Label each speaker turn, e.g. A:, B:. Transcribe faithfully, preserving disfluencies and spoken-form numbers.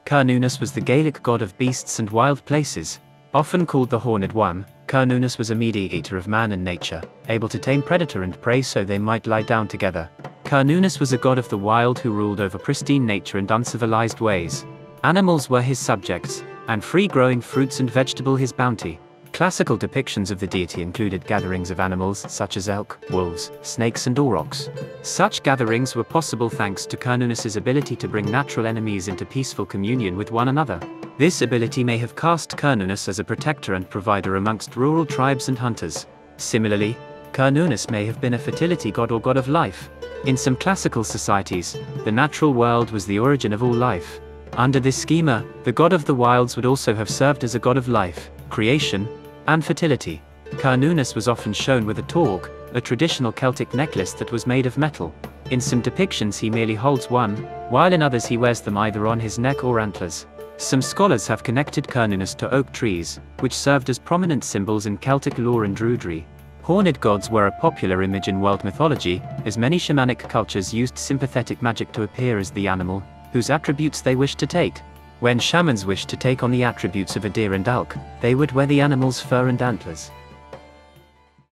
A: Cernunnos was the Gaelic god of beasts and wild places. Often called the Horned One, Cernunnos was a mediator of man and nature, able to tame predator and prey so they might lie down together. Cernunnos was a god of the wild who ruled over pristine nature and uncivilized ways. Animals were his subjects, and free-growing fruits and vegetable his bounty. Classical depictions of the deity included gatherings of animals such as elk, wolves, snakes and aurochs. Such gatherings were possible thanks to Cernunnos' ability to bring natural enemies into peaceful communion with one another. This ability may have cast Cernunnos as a protector and provider amongst rural tribes and hunters. Similarly, Cernunnos may have been a fertility god or god of life. In some classical societies, the natural world was the origin of all life. Under this schema, the god of the wilds would also have served as a god of life, creation, and fertility. Cernunnos was often shown with a torg, a traditional Celtic necklace that was made of metal. In some depictions he merely holds one, while in others he wears them either on his neck or antlers. Some scholars have connected Cernunnos to oak trees, which served as prominent symbols in Celtic lore and druidry. Horned gods were a popular image in world mythology, as many shamanic cultures used sympathetic magic to appear as the animal, whose attributes they wished to take. When shamans wished to take on the attributes of a deer and elk, they would wear the animal's fur and antlers.